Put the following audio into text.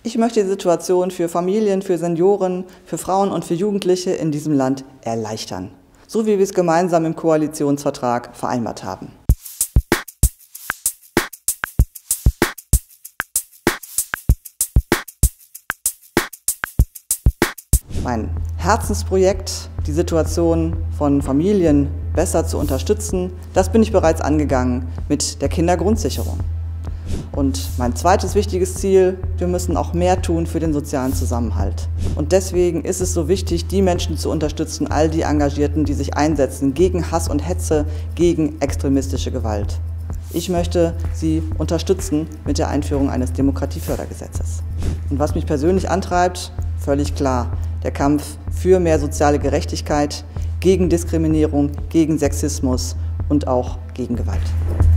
Ich möchte die Situation für Familien, für Senioren, für Frauen und für Jugendliche in diesem Land erleichtern, so wie wir es gemeinsam im Koalitionsvertrag vereinbart haben. Mein Herzensprojekt, die Situation von Familien besser zu unterstützen, das bin ich bereits angegangen mit der Kindergrundsicherung. Und mein zweites wichtiges Ziel, wir müssen auch mehr tun für den sozialen Zusammenhalt. Und deswegen ist es so wichtig, die Menschen zu unterstützen, all die Engagierten, die sich einsetzen gegen Hass und Hetze, gegen extremistische Gewalt. Ich möchte sie unterstützen mit der Einführung eines Demokratiefördergesetzes. Und was mich persönlich antreibt, völlig klar, der Kampf für mehr soziale Gerechtigkeit, gegen Diskriminierung, gegen Sexismus und auch gegen Gewalt.